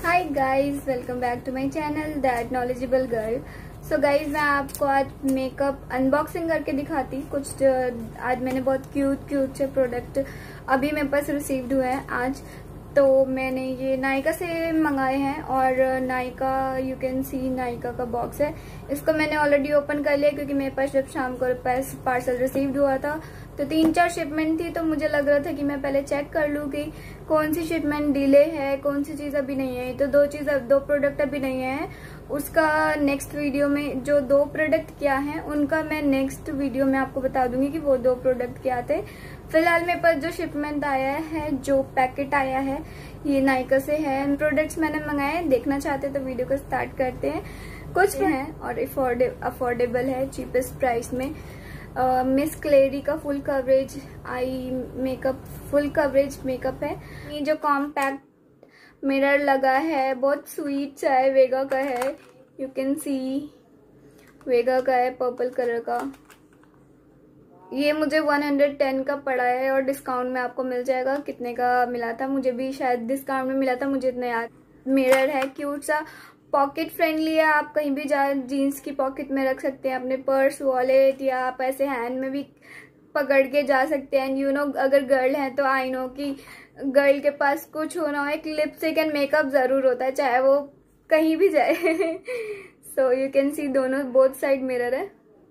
Hi guys, welcome back to my channel that knowledgeable girl. So guys, मैं आपको आज makeup unboxing करके दिखाती कुछ। आज मैंने बहुत क्यूट से प्रोडक्ट अभी मेरे पास रिसीव्ड हुए हैं आज। तो मैंने ये नायका से मंगाए हैं और Nykaa, you can see Nykaa का बॉक्स है। इसको मैंने ऑलरेडी ओपन कर लिया क्योंकि मेरे पास जब शाम को पार्सल रिसीव्ड हुआ था तो 3-4 शिपमेंट थी, तो मुझे लग रहा था कि मैं पहले चेक कर लूँ कि कौन सी शिपमेंट डिले है, कौन सी चीज़ अभी नहीं है। तो दो प्रोडक्ट अभी नहीं है। उसका नेक्स्ट वीडियो में जो 2 प्रोडक्ट क्या हैं उनका मैं नेक्स्ट वीडियो में आपको बता दूंगी कि वो 2 प्रोडक्ट क्या थे। फिलहाल मेरे पास जो शिपमेंट आया है, जो पैकेट आया है, ये नायका से है। प्रोडक्ट्स मैंने मंगाए हैं, देखना चाहते तो वीडियो को स्टार्ट करते हैं। कुछ हैं और अफोर्डेबल है, चीपेस्ट प्राइस में। मिस क्लेरी का full coverage eye makeup, full coverage makeup है। ये जो कॉम्पैक्ट मिरर लगा है बहुत स्वीट सा है, वेगा का है, यू कैन सी वेगा का है, पर्पल कलर का। ये मुझे 110 का पड़ा है और डिस्काउंट में आपको मिल जाएगा। कितने का मिला था, मुझे भी शायद डिस्काउंट में मिला था, मुझे इतना याद। मिरर है क्यूट सा, पॉकेट फ्रेंडली है, आप कहीं भी जा जीन्स की पॉकेट में रख सकते हैं, अपने पर्स, वॉलेट, या आप ऐसे हैंड में भी पकड़ के जा सकते हैं। यू नो, अगर गर्ल है तो आई नो कि गर्ल के पास कुछ होना हो, एक लिपस्टिक एंड मेकअप जरूर होता है, चाहे वो कहीं भी जाए। सो यू कैन सी दोनों बोथ साइड मिरर है।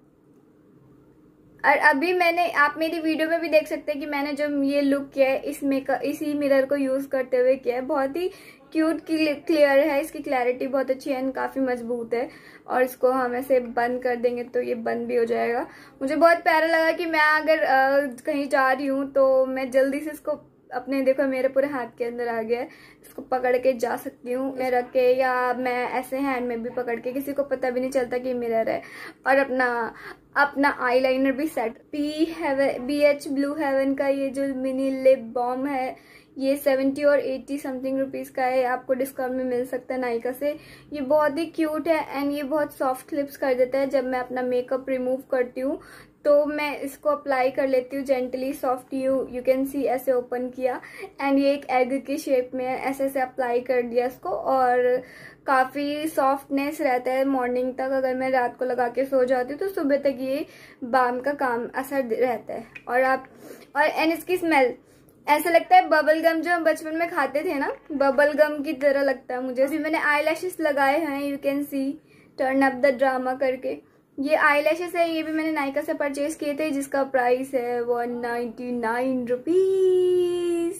और अभी आप मेरी वीडियो में भी देख सकते हैं कि मैंने जो ये लुक किया है इसी मिरर को यूज करते हुए किया है। बहुत ही क्यूट क्लियर है, इसकी क्लैरिटी बहुत अच्छी है, काफी मजबूत है। और इसको हम ऐसे बंद कर देंगे तो ये बंद भी हो जाएगा। मुझे बहुत प्यारा लगा कि मैं अगर कहीं जा रही हूँ तो मैं जल्दी से इसको अपने, देखो मेरे पूरे हाथ के अंदर आ गया है, इसको पकड़ के जा सकती हूँ मैं रख के, या मैं ऐसे हैंड में भी पकड़ के, किसी को पता भी नहीं चलता कि मिरर है। और अपना आईलाइनर भी सेट। BH ब्लू हेवन का ये जो मिनी लिप बाम है, ये 70 और 80 समथिंग रुपीज का है, आपको डिस्काउंट में मिल सकता है नायका से। ये बहुत ही क्यूट है एंड ये बहुत सॉफ्ट लिप्स कर देता है। जब मैं अपना मेकअप रिमूव करती हूँ तो मैं इसको अप्लाई कर लेती हूँ gently, soft. You can see ऐसे ओपन किया एंड ये एक एग की शेप में है, ऐसे अप्लाई कर दिया इसको और काफी सॉफ्टनेस रहता है मॉर्निंग तक। अगर मैं रात को लगा के सो जाती हूँ तो सुबह तक ये बाम का काम असर रहता है। एंड इसकी स्मेल ऐसा लगता है बबल गम, जो हम बचपन में खाते थे ना, बबल गम की तरह लगता है मुझे। अभी मैंने आई लैशेस लगाए हैं, you can see turn up the drama करके। ये आई लैशेस है, ये भी मैंने नायका से परचेज किए थे, जिसका प्राइस है 199 rupees.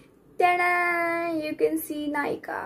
You can see Nykaa.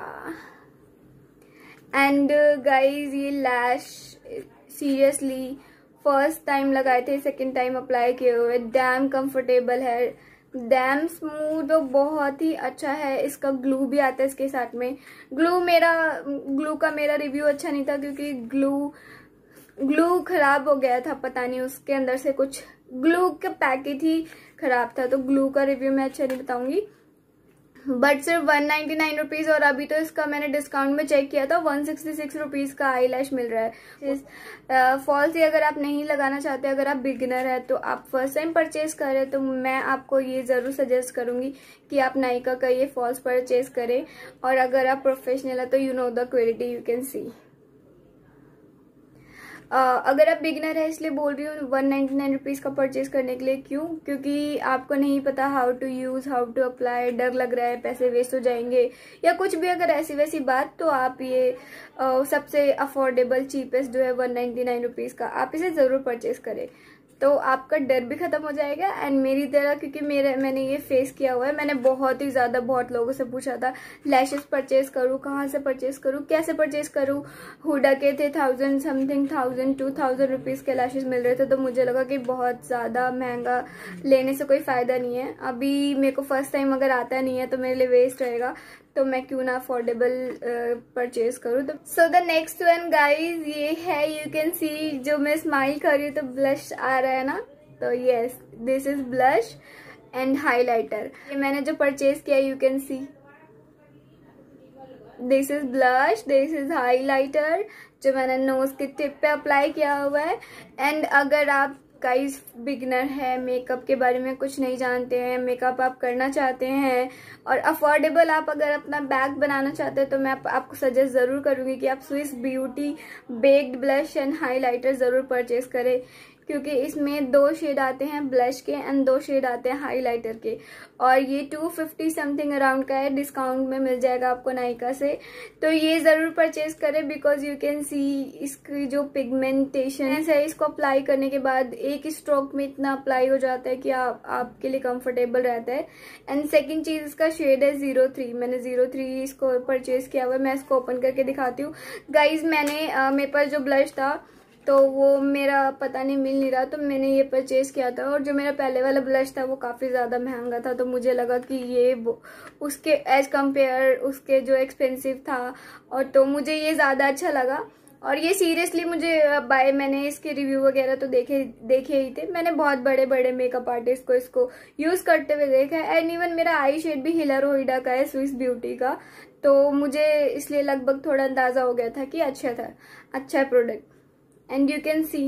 And guys, ये लैश सीरियसली फर्स्ट टाइम लगाए थे, सेकंड टाइम अप्लाई किए हुए, डैम कंफर्टेबल है, डैम स्मूथ और बहुत ही अच्छा है। इसका ग्लू भी आता है इसके साथ में। ग्लू का मेरा रिव्यू अच्छा नहीं था क्योंकि ग्लू खराब हो गया था, पता नहीं उसके अंदर से कुछ ग्लू का पैकेट ही खराब था, तो ग्लू का रिव्यू मैं अच्छा नहीं बताऊंगी। बट सिर्फ 199 रुपीज, और अभी तो इसका मैंने डिस्काउंट में चेक किया था 166 रुपीज का आई लैश मिल रहा है। फॉल्स ही अगर आप नहीं लगाना चाहते, अगर आप बिगिनर है तो आप फर्स्ट टाइम परचेज कर रहे, तो मैं आपको ये जरूर सजेस्ट करूंगी कि आप नायका का ये फॉल्स परचेज करें। और अगर आप प्रोफेशनल है तो you know the quality, you can see. अगर आप बिगिनर है इसलिए बोल रही हूँ 199 रुपीज का परचेज करने के लिए। क्यों? क्योंकि आपको नहीं पता how to use, how to apply, डर लग रहा है पैसे वेस्ट हो जाएंगे या कुछ भी अगर ऐसी वैसी बात, तो आप ये सबसे अफोर्डेबल चीपेस्ट जो है 199 रुपीज का, आप इसे जरूर परचेज करें, तो आपका डर भी खत्म हो जाएगा। एंड मेरी तरह, क्योंकि मैंने ये फेस किया हुआ है, मैंने बहुत लोगों से पूछा था लैशेस परचेज करूँ, कहाँ से परचेज करूँ, कैसे परचेज करूँ। हुडा के थे 1000 समथिंग, 2000 रुपीज के लैशेस मिल रहे थे, तो मुझे लगा कि बहुत ज्यादा महंगा लेने से कोई फायदा नहीं है। अभी मेरे को फर्स्ट टाइम अगर आता नहीं है तो मेरे लिए वेस्ट रहेगा, तो मैं क्यों ना अफोर्डेबल परचेज करूँ। तो so the next one guys, ये है, यू कैन सी, जो मैं स्माइल कर रही हूँ तो ब्लश आ रहा है ना, तो yes, this is blush and highlighter. ये मैंने जो परचेज किया, you can see, this is blush, this is highlighter, जो मैंने नोज के टिप पे अप्लाई किया हुआ है। एंड अगर आप गाइस बिगिनर है, मेकअप के बारे में कुछ नहीं जानते हैं, मेकअप आप करना चाहते हैं और अफोर्डेबल आप अगर अपना बैग बनाना चाहते हैं, तो मैं आपको सजेस्ट ज़रूर करूँगी कि आप Swiss Beauty baked blush and highlighter ज़रूर परचेज करें, क्योंकि इसमें 2 शेड आते हैं ब्लश के एंड 2 शेड आते हैं हाइलाइटर के, और ये 250 समथिंग अराउंड का है, डिस्काउंट में मिल जाएगा आपको नायका से। तो ये ज़रूर परचेज करें, बिकॉज यू कैन सी इसकी जो पिगमेंटेशन है, इसको अप्लाई करने के बाद एक स्ट्रोक में इतना अप्लाई हो जाता है कि आपके लिए कंफर्टेबल रहता है। एंड सेकेंड चीज़, इसका शेड है 03। मैंने 03 इसको परचेज किया हुआ है। मैं इसको ओपन करके दिखाती हूँ गाइज। मेरे पास जो ब्लश था तो वो मेरा पता नहीं मिल नहीं रहा, तो मैंने ये परचेज किया था, और जो मेरा पहले वाला ब्लश था वो काफ़ी ज़्यादा महंगा था, तो मुझे लगा कि ये उसके एज कंपेयर उसके जो एक्सपेंसिव था, और तो मुझे ये ज़्यादा अच्छा लगा। और ये सीरियसली मुझे मैंने इसके रिव्यू वगैरह तो देखे ही थे, मैंने बहुत बड़े बड़े मेकअप आर्टिस्ट को इसको यूज़ करते हुए देखा है। एंड इवन मेरा आई शेड भी हिलर होइडा का है, स्विस ब्यूटी का, तो मुझे इसलिए लगभग थोड़ा अंदाज़ा हो गया था कि अच्छा product. And you can see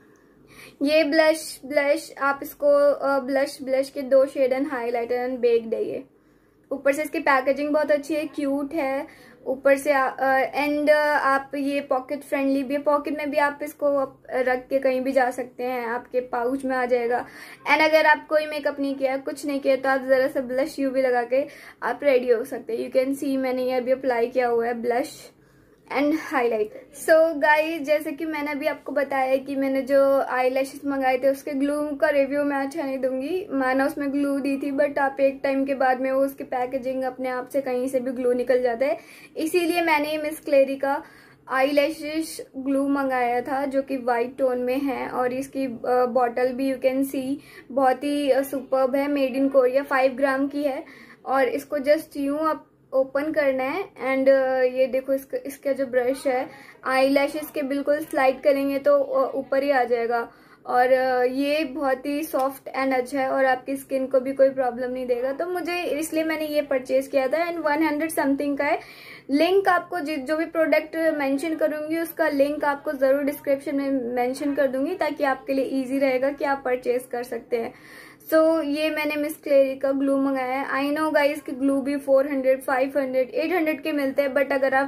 ये ब्लश आप इसको ब्लश के 2 shade and highlighter and baked है ये। ऊपर से इसकी पैकेजिंग बहुत अच्छी है, क्यूट है ऊपर से, एंड आप ये पॉकेट फ्रेंडली भी है, पॉकेट में भी आप इसको रख के कहीं भी जा सकते हैं, आपके पाउच में आ जाएगा। एंड अगर आप कोई मेकअप नहीं किया, कुछ नहीं किया, तो आप जरा सा ब्लश यूवी लगा के आप रेडी हो सकते हैं। यू कैन सी मैंने ये अभी अप्लाई किया हुआ है blush and highlight. So guys, जैसे कि मैंने अभी आपको बताया कि मैंने जो आई लैशेस मंगाए थे उसके ग्लू का रिव्यू मैं अच्छा नहीं दूंगी, मैंने उसमें ग्लू दी थी, बट आप एक टाइम के बाद में वो उसकी पैकेजिंग अपने आप से कहीं से भी ग्लू निकल जाता है, इसीलिए मैंने मिस क्लेरी का आई लैशेस ग्लू मंगाया था, जो कि वाइट टोन में है। और इसकी बॉटल भी यू कैन सी बहुत ही सुपर्ब है, मेड इन कोरिया, 5 ग्राम की है, और इसको जस्ट यूं आप ओपन करना है। एंड ये देखो इसका जो ब्रश है, आई लैशेस के बिल्कुल स्लाइड करेंगे तो ऊपर ही आ जाएगा, और ये बहुत ही सॉफ्ट एंड अच्छा है, और आपकी स्किन को भी कोई प्रॉब्लम नहीं देगा, तो मुझे इसलिए मैंने ये परचेज किया था। एंड 100 समथिंग का है। लिंक आपको जो भी प्रोडक्ट मेंशन करूंगी उसका लिंक आपको जरूर डिस्क्रिप्शन में मेंशन कर दूंगी, ताकि आपके लिए इजी रहेगा कि आप परचेज कर सकते हैं। सो ये मैंने मिस क्लेरी का ग्लू मंगाया है। आई नो गाइस कि ग्लू भी 400, 500, 800 के मिलते हैं, बट अगर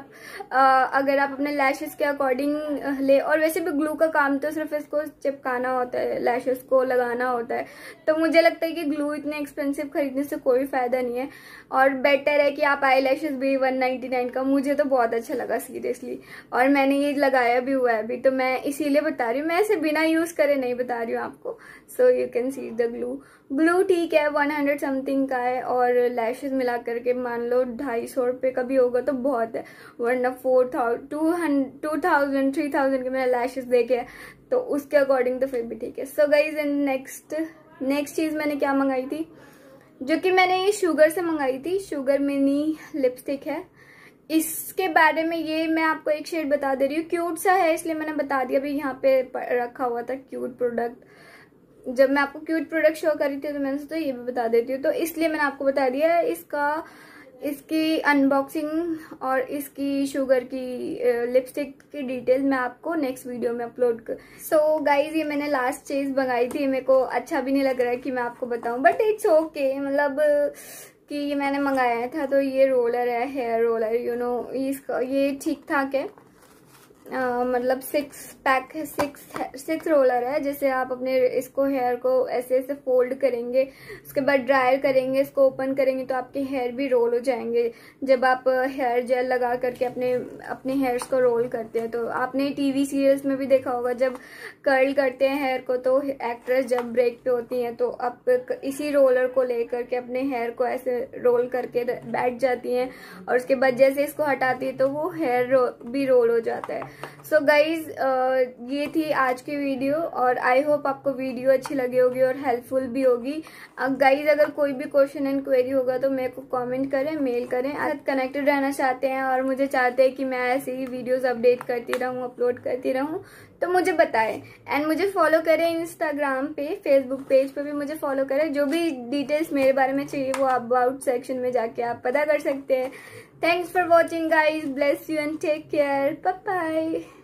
आप अपने लैशेस के अकॉर्डिंग ले, और वैसे भी ग्लू का काम तो सिर्फ इसको चिपकाना होता है, लैशेस को लगाना होता है, तो मुझे लगता है कि ग्लू इतने एक्सपेंसिव खरीदने से कोई फायदा नहीं है, और बेटर है कि आप आई लैशेस भी 199 का, मुझे तो बहुत अच्छा लगा सीरियसली, और मैंने ये लगाया भी हुआ है अभी, तो मैं इसीलिए बता रही हूँ, मैं इसे बिना यूज करे नहीं बता रही हूँ आपको। So you can see the glue ठीक है, 100 समथिंग का है, और लैशेस मिला करके मान लो 250 रुपये का भी होगा तो बहुत है, वरना 4000, 2000, 3000 के मैंने लैशेस देखे, तो उसके अकॉर्डिंग तो फिर भी ठीक है। सो गाइज, नेक्स्ट चीज मैंने क्या मंगाई थी, जो कि मैंने ये शुगर से मंगाई थी, शुगर मिनी लिपस्टिक है। इसके बारे में ये मैं आपको एक शेड बता दे रही हूँ, क्यूट सा है इसलिए मैंने बता दिया, अभी यहाँ पे रखा हुआ था क्यूट प्रोडक्ट, जब मैं आपको क्यूट प्रोडक्ट शो कर रही थी तो मैंने सोचा ये भी बता देती हूँ, तो इसलिए मैंने आपको बता दिया है। इसकी अनबॉक्सिंग और इसकी शुगर की लिपस्टिक की डिटेल मैं आपको नेक्स्ट वीडियो में अपलोड कर। सो गाइज, ये मैंने लास्ट चीज मंगाई थी, मेरे को अच्छा भी नहीं लग रहा है कि मैं आपको बताऊं, बट इट्स ओके, मतलब कि ये मैंने मंगाया था। तो ये रोलर है, हेयर रोलर, यू नो, इसका ये ठीक ठाक है, मतलब 6 रोलर है, जैसे आप अपने इसको हेयर को ऐसे ऐसे फोल्ड करेंगे, उसके बाद ड्रायर करेंगे, इसको ओपन करेंगे तो आपके हेयर भी रोल हो जाएंगे। जब आप हेयर जेल लगा करके अपने हेयर्स को रोल करते हैं, तो आपने टीवी सीरियल्स में भी देखा होगा, जब कर्ल करते हैं हेयर को तो एक्ट्रेस जब ब्रेक पे होती हैं तो आप इसी रोलर को लेकर के अपने हेयर को ऐसे रोल करके बैठ जाती हैं, और उसके बाद जैसे इसको हटाती है तो वो हेयर भी रोल हो जाता है। सो गाइज, ये थी आज की वीडियो, और आई होप आपको वीडियो अच्छी लगी होगी और हेल्पफुल भी होगी। गाइज, अगर कोई भी क्वेश्चन एंड क्वेरी होगा तो मेरे को कमेंट करें, मेल करें। आप कनेक्टेड रहना चाहते हैं और मुझे चाहते हैं कि मैं ऐसे ही वीडियोस अपडेट करती रहूं, अपलोड करती रहूं, तो मुझे बताएं। एंड मुझे फॉलो करें इंस्टाग्राम पे, फेसबुक पेज पे भी मुझे फॉलो करें। जो भी डिटेल्स मेरे बारे में चाहिए वो अबाउट सेक्शन में जाके आप पता कर सकते हैं। Thanks for watching guys, bless you and take care, bye bye।